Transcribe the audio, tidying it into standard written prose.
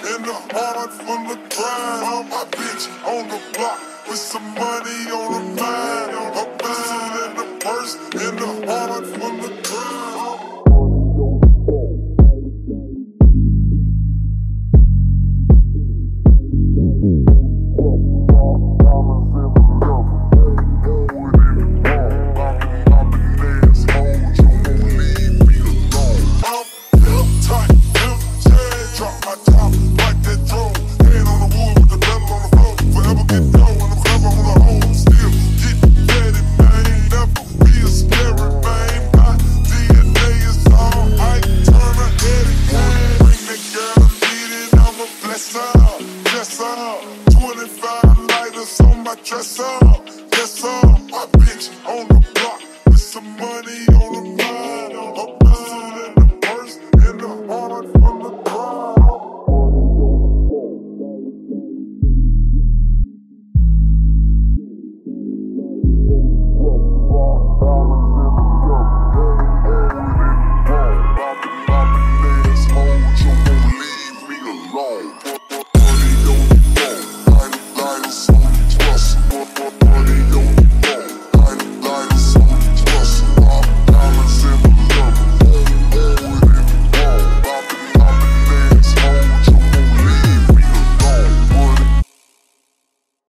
in the heart full of crime. All my bitch on the block with some money on the mind. A pistol in the purse, in the heart full of crime. Yes, 25 lighters on my dresser.